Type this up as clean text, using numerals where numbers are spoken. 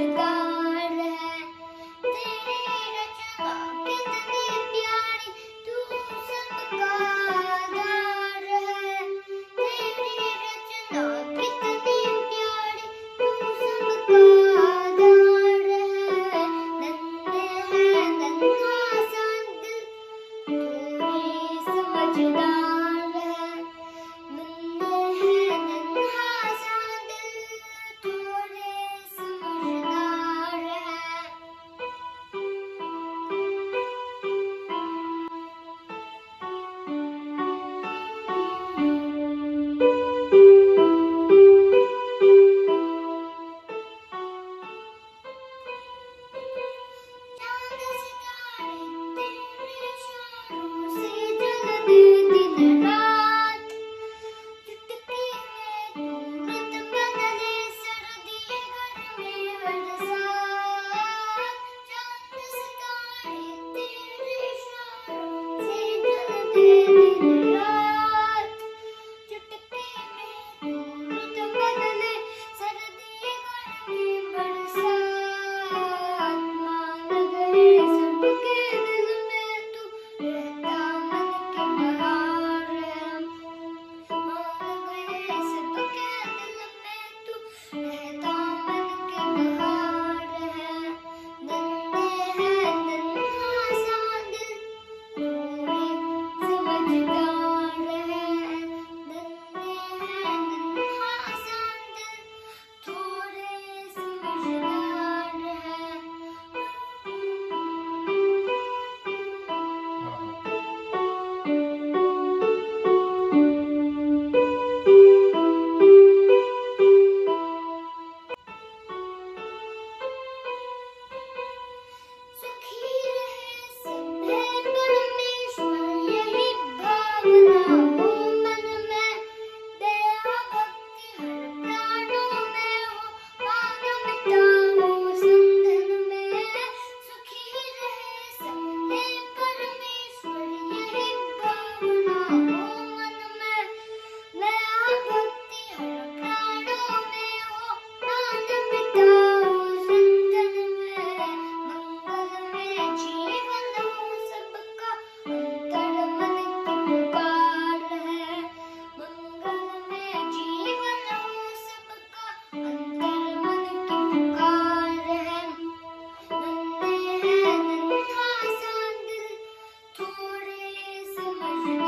समझदार है। तेरी रचना कितनी प्यारी, तू सबका आधार है। तेरी रचना कितनी प्यारी, तू सबका आधार है। नन्हे है नन्हा सा दिल, थोड़ी समझदार है। नन्हे है नन्हा सा दिल, थोड़े समझदार है। चांद सितारे तेरे इशारों से जलते दिन रात, चुटकी में तू रुत बदले, सर्दी गर्मी बरसात। चांद सितारे तेरे इशारों से जलते दिन रात, चुटकी में तू रुत बदले, सर्दी गर्मी बरसात। मान गए सबके दिल में तू रहता मन के बहार है। मान गए सबके दिल में तू रहता मन के बहार है। नन्हे है नन्हा सा दिल, थोड़ी समझदार है। नन्हे है नन्हा सा दिल, थोड़े समझदार है। सुखी रहे सभे परमेश्वर, यही भावना हो मन में। दया भक्ति हर प्राणों में हो, मानवता हो संधन में। सुखी रहे सभे परमेश्वर, यही भावना हो मन में। दया भक्ति हर प्राणों में हो, मानवता हो संधन में। मंगल में जीवन हो सबका, अंतर मन की पुकार है। मंगल में जीवन हो सबका, अंतर मन की पुकार है। नन्हे है नन्हा सा दिल, थोड़े समझदार